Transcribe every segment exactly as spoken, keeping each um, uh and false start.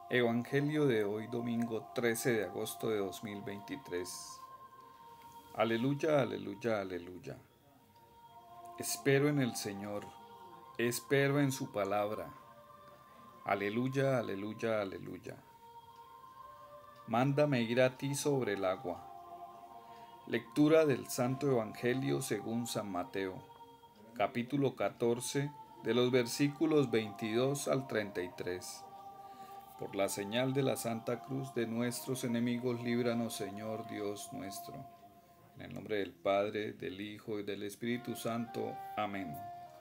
Evangelio de hoy, domingo trece de agosto de dos mil veintitrés. Aleluya, aleluya, aleluya. Espero en el Señor, espero en su palabra. Aleluya, aleluya, aleluya. Mándame ir a ti sobre el agua. Lectura del Santo Evangelio según San Mateo, capítulo catorce, de los versículos veintidós al treinta y tres. Por la señal de la Santa Cruz de nuestros enemigos, líbranos, Señor Dios nuestro. En el nombre del Padre, del Hijo y del Espíritu Santo. Amén.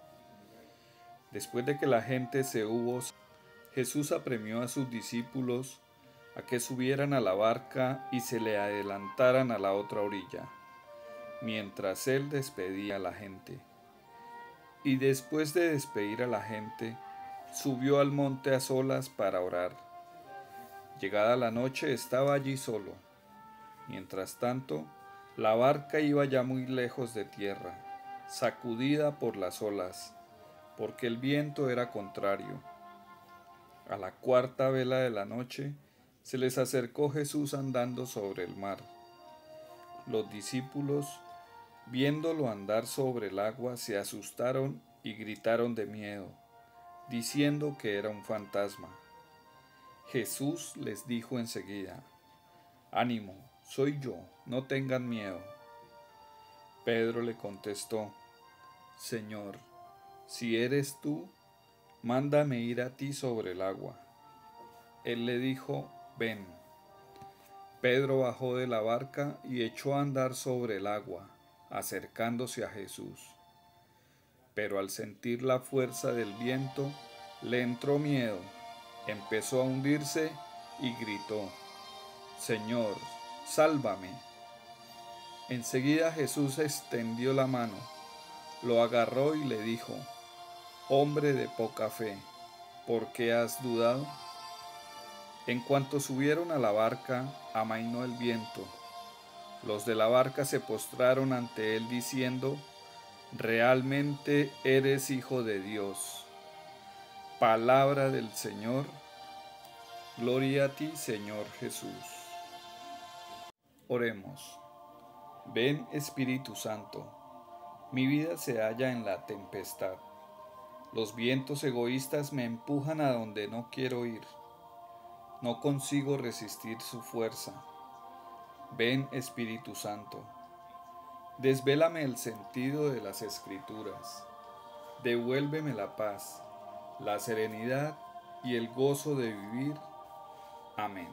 Después de que la gente se hubo, Jesús apremió a sus discípulos a que subieran a la barca y se le adelantaran a la otra orilla, mientras él despedía a la gente. Y después de despedir a la gente, subió al monte a solas para orar. Llegada la noche estaba allí solo. Mientras tanto, la barca iba ya muy lejos de tierra, sacudida por las olas, porque el viento era contrario. A la cuarta vela de la noche, se les acercó Jesús andando sobre el mar. Los discípulos, viéndolo andar sobre el agua, se asustaron y gritaron de miedo, diciendo que era un fantasma. Jesús les dijo enseguida: «Ánimo, soy yo, no tengan miedo». Pedro le contestó: «Señor, si eres tú, mándame ir a ti sobre el agua». Él le dijo: «Ven». Pedro bajó de la barca y echó a andar sobre el agua, acercándose a Jesús. Pero al sentir la fuerza del viento, le entró miedo. Empezó a hundirse y gritó: «Señor, sálvame». Enseguida Jesús extendió la mano, lo agarró y le dijo: «Hombre de poca fe, ¿por qué has dudado?». En cuanto subieron a la barca, amainó el viento. Los de la barca se postraron ante él diciendo: «Realmente eres Hijo de Dios». Palabra del Señor. Gloria a ti, Señor Jesús. Oremos. Ven, Espíritu Santo. Mi vida se halla en la tempestad. Los vientos egoístas me empujan a donde no quiero ir. No consigo resistir su fuerza. Ven, Espíritu Santo. Desvélame el sentido de las Escrituras. Devuélveme la paz, la serenidad y el gozo de vivir. Amén.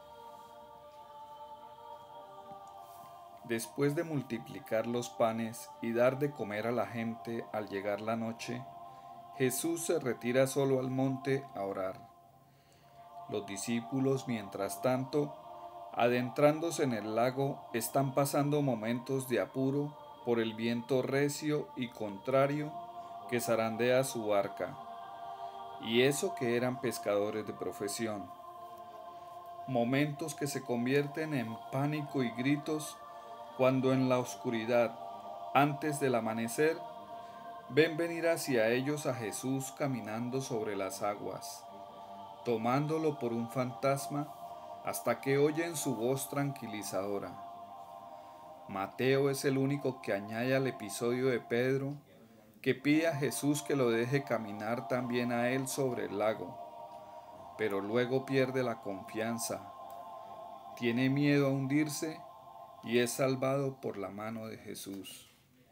Después de multiplicar los panes y dar de comer a la gente al llegar la noche, Jesús se retira solo al monte a orar. Los discípulos, mientras tanto, adentrándose en el lago, están pasando momentos de apuro por el viento recio y contrario que zarandea su barca, y eso que eran pescadores de profesión. Momentos que se convierten en pánico y gritos cuando en la oscuridad, antes del amanecer, ven venir hacia ellos a Jesús caminando sobre las aguas, tomándolo por un fantasma, hasta que oyen su voz tranquilizadora. Mateo es el único que añade al episodio de Pedro, que pide a Jesús que lo deje caminar también a él sobre el lago, pero luego pierde la confianza, tiene miedo a hundirse y es salvado por la mano de Jesús.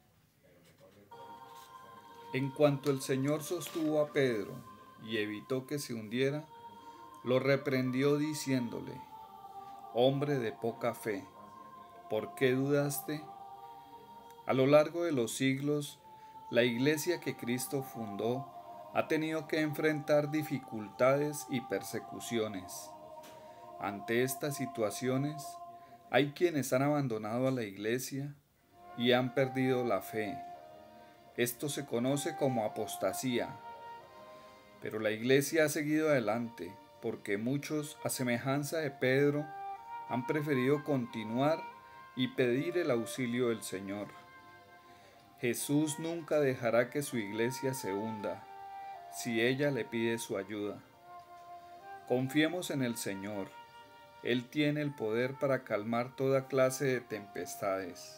En cuanto el Señor sostuvo a Pedro y evitó que se hundiera, lo reprendió diciéndole: «Hombre de poca fe, ¿por qué dudaste?». A lo largo de los siglos, la iglesia que Cristo fundó ha tenido que enfrentar dificultades y persecuciones. Ante estas situaciones, hay quienes han abandonado a la iglesia y han perdido la fe. Esto se conoce como apostasía. Pero la iglesia ha seguido adelante porque muchos, a semejanza de Pedro, han preferido continuar y pedir el auxilio del Señor. Jesús nunca dejará que su iglesia se hunda si ella le pide su ayuda. Confiemos en el Señor. Él tiene el poder para calmar toda clase de tempestades.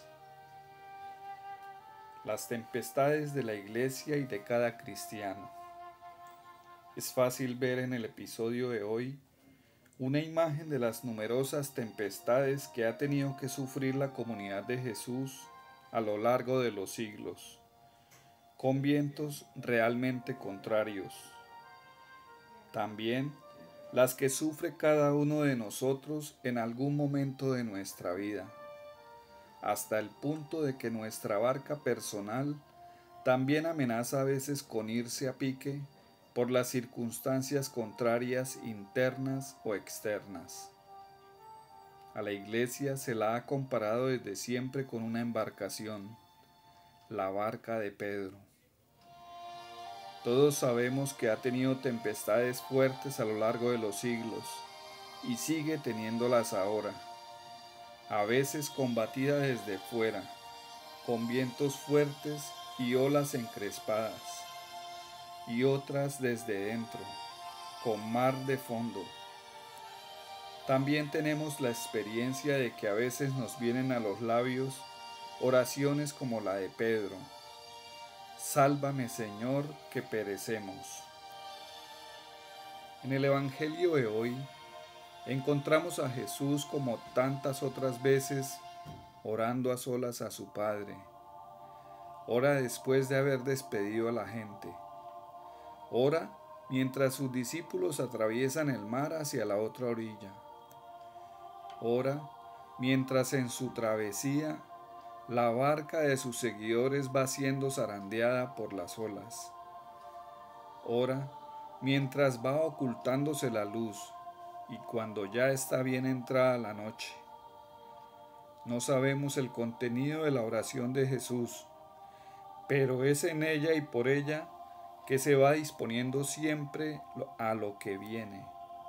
Las tempestades de la iglesia y de cada cristiano. Es fácil ver en el episodio de hoy una imagen de las numerosas tempestades que ha tenido que sufrir la comunidad de Jesús a lo largo de los siglos, con vientos realmente contrarios. También las que sufre cada uno de nosotros en algún momento de nuestra vida, hasta el punto de que nuestra barca personal también amenaza a veces con irse a pique por las circunstancias contrarias internas o externas. A la iglesia se la ha comparado desde siempre con una embarcación, la barca de Pedro. Todos sabemos que ha tenido tempestades fuertes a lo largo de los siglos y sigue teniéndolas ahora, a veces combatida desde fuera, con vientos fuertes y olas encrespadas, y otras desde dentro, con mar de fondo. También tenemos la experiencia de que a veces nos vienen a los labios oraciones como la de Pedro: Sálvame, Señor, que perecemos. En el Evangelio de hoy encontramos a Jesús, como tantas otras veces, orando a solas a su Padre. Ora después de haber despedido a la gente. Ora mientras sus discípulos atraviesan el mar hacia la otra orilla. Ora mientras en su travesía la barca de sus seguidores va siendo zarandeada por las olas. Ora mientras va ocultándose la luz y cuando ya está bien entrada la noche. No sabemos el contenido de la oración de Jesús, pero es en ella y por ella que se va disponiendo siempre a lo que viene.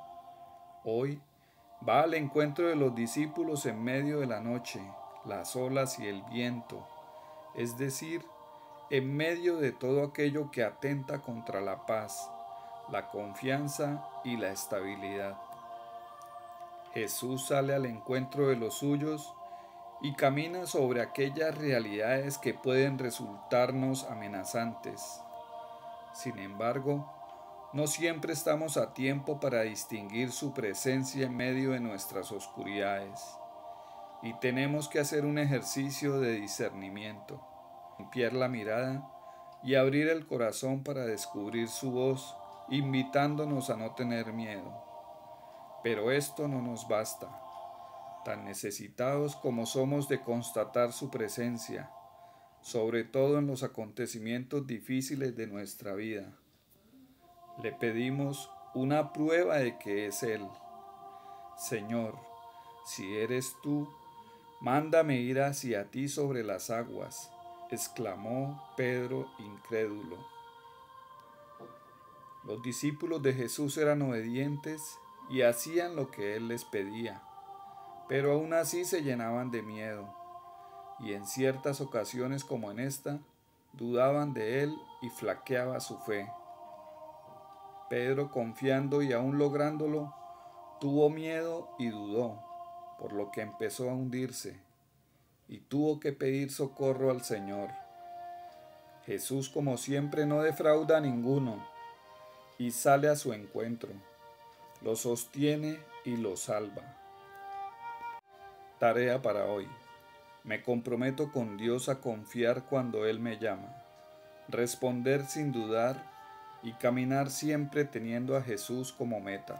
Hoy va al encuentro de los discípulos en medio de la noche, las olas y el viento, es decir, en medio de todo aquello que atenta contra la paz, la confianza y la estabilidad. Jesús sale al encuentro de los suyos y camina sobre aquellas realidades que pueden resultarnos amenazantes. Sin embargo, no siempre estamos a tiempo para distinguir su presencia en medio de nuestras oscuridades, y tenemos que hacer un ejercicio de discernimiento, limpiar la mirada y abrir el corazón para descubrir su voz, invitándonos a no tener miedo. Pero esto no nos basta, tan necesitados como somos de constatar su presencia, sobre todo en los acontecimientos difíciles de nuestra vida. Le pedimos una prueba de que es Él. Señor, si eres tú, mándame ir hacia ti sobre las aguas, exclamó Pedro incrédulo. Los discípulos de Jesús eran obedientes y hacían lo que Él les pedía, pero aún así se llenaban de miedo, y en ciertas ocasiones como en esta, dudaban de Él y flaqueaba su fe. Pedro, confiando y aún lográndolo, tuvo miedo y dudó, por lo que empezó a hundirse, y tuvo que pedir socorro al Señor. Jesús, como siempre, no defrauda a ninguno, y sale a su encuentro, lo sostiene y lo salva. Tarea para hoy. Me comprometo con Dios a confiar cuando Él me llama, responder sin dudar y caminar siempre teniendo a Jesús como meta.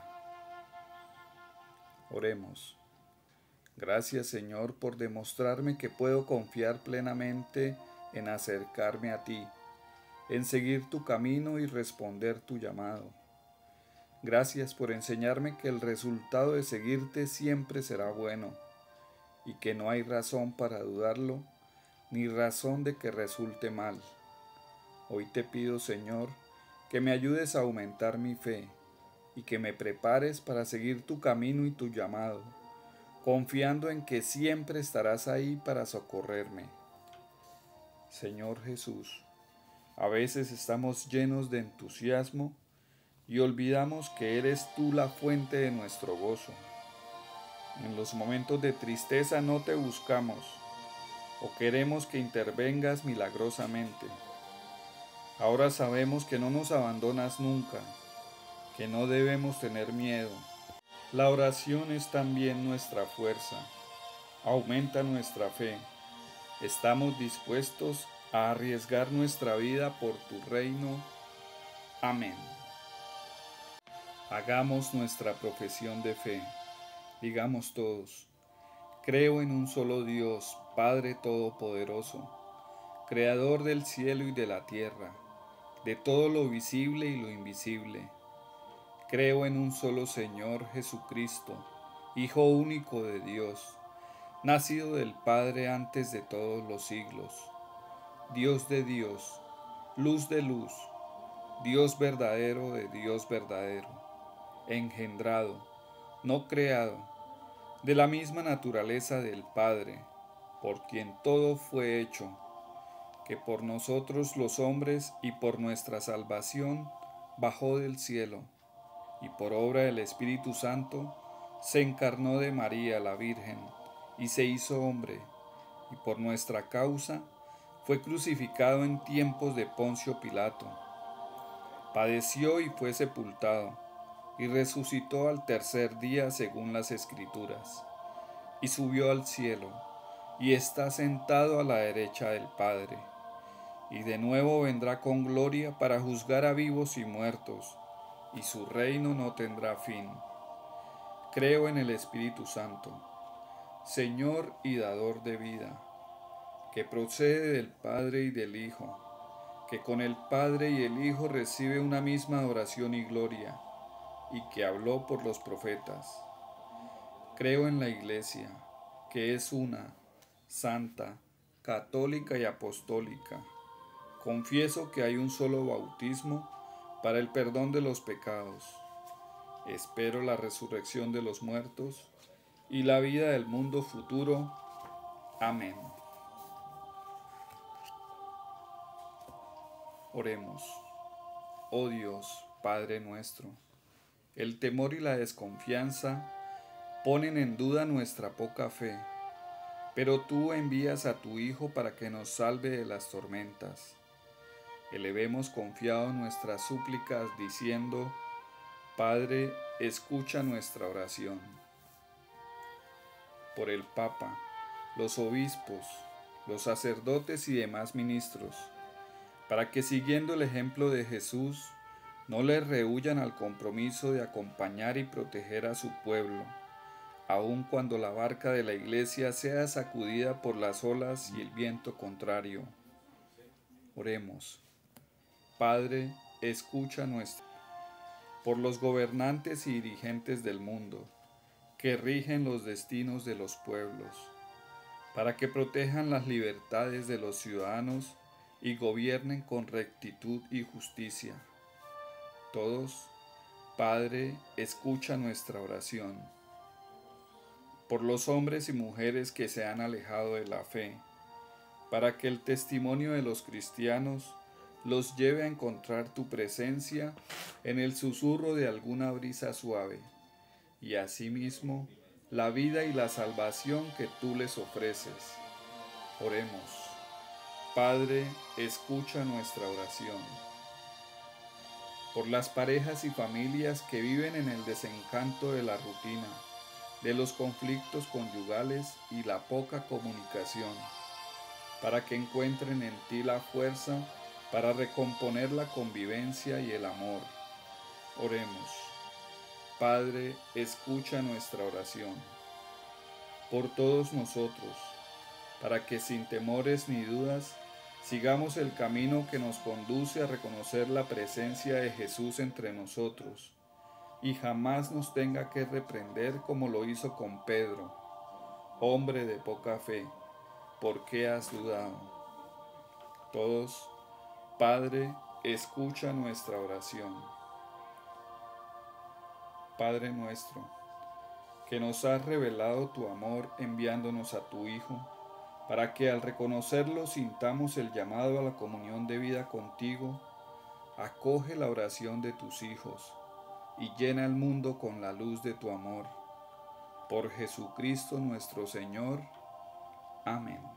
Oremos. Gracias, Señor, por demostrarme que puedo confiar plenamente en acercarme a ti, en seguir tu camino y responder tu llamado. Gracias por enseñarme que el resultado de seguirte siempre será bueno, y que no hay razón para dudarlo, ni razón de que resulte mal. Hoy te pido, Señor, que me ayudes a aumentar mi fe, y que me prepares para seguir tu camino y tu llamado, confiando en que siempre estarás ahí para socorrerme. Señor Jesús, a veces estamos llenos de entusiasmo, y olvidamos que eres tú la fuente de nuestro gozo. En los momentos de tristeza no te buscamos o queremos que intervengas milagrosamente. Ahora sabemos que no nos abandonas nunca, que no debemos tener miedo. La oración es también nuestra fuerza, aumenta nuestra fe. Estamos dispuestos a arriesgar nuestra vida por tu reino. Amén. Hagamos nuestra profesión de fe. Digamos todos: creo en un solo Dios, Padre Todopoderoso, Creador del cielo y de la tierra, de todo lo visible y lo invisible. Creo en un solo Señor Jesucristo, Hijo único de Dios, nacido del Padre antes de todos los siglos, Dios de Dios, luz de luz, Dios verdadero de Dios verdadero, engendrado, no creado, de la misma naturaleza del Padre, por quien todo fue hecho, que por nosotros los hombres y por nuestra salvación bajó del cielo, y por obra del Espíritu Santo se encarnó de María la Virgen, y se hizo hombre, y por nuestra causa fue crucificado en tiempos de Poncio Pilato. Padeció y fue sepultado, y resucitó al tercer día según las Escrituras, y subió al cielo, y está sentado a la derecha del Padre, y de nuevo vendrá con gloria para juzgar a vivos y muertos, y su reino no tendrá fin. Creo en el Espíritu Santo, Señor y dador de vida, que procede del Padre y del Hijo, que con el Padre y el Hijo recibe una misma adoración y gloria, y que habló por los profetas. Creo en la Iglesia, que es una, santa, católica y apostólica. Confieso que hay un solo bautismo para el perdón de los pecados. Espero la resurrección de los muertos y la vida del mundo futuro. Amén. Oremos. Oh Dios, Padre nuestro, el temor y la desconfianza ponen en duda nuestra poca fe, pero tú envías a tu Hijo para que nos salve de las tormentas. Elevemos confiado nuestras súplicas diciendo: Padre, escucha nuestra oración. Por el Papa, los obispos, los sacerdotes y demás ministros, para que siguiendo el ejemplo de Jesús, no les rehuyan al compromiso de acompañar y proteger a su pueblo, aun cuando la barca de la Iglesia sea sacudida por las olas y el viento contrario. Oremos. Padre, escucha nuestra. Por los gobernantes y dirigentes del mundo, que rigen los destinos de los pueblos, para que protejan las libertades de los ciudadanos y gobiernen con rectitud y justicia. Todos, Padre, escucha nuestra oración. Por los hombres y mujeres que se han alejado de la fe, para que el testimonio de los cristianos los lleve a encontrar tu presencia en el susurro de alguna brisa suave, y asimismo la vida y la salvación que tú les ofreces. Oremos. Padre, escucha nuestra oración. Por las parejas y familias que viven en el desencanto de la rutina, de los conflictos conyugales y la poca comunicación, para que encuentren en ti la fuerza para recomponer la convivencia y el amor. Oremos. Padre, escucha nuestra oración. Por todos nosotros, para que sin temores ni dudas sigamos el camino que nos conduce a reconocer la presencia de Jesús entre nosotros, y jamás nos tenga que reprender como lo hizo con Pedro: hombre de poca fe, ¿por qué has dudado? Todos, Padre, escucha nuestra oración. Padre nuestro, que nos has revelado tu amor enviándonos a tu Hijo, para que al reconocerlo sintamos el llamado a la comunión de vida contigo, acoge la oración de tus hijos y llena el mundo con la luz de tu amor. Por Jesucristo nuestro Señor. Amén.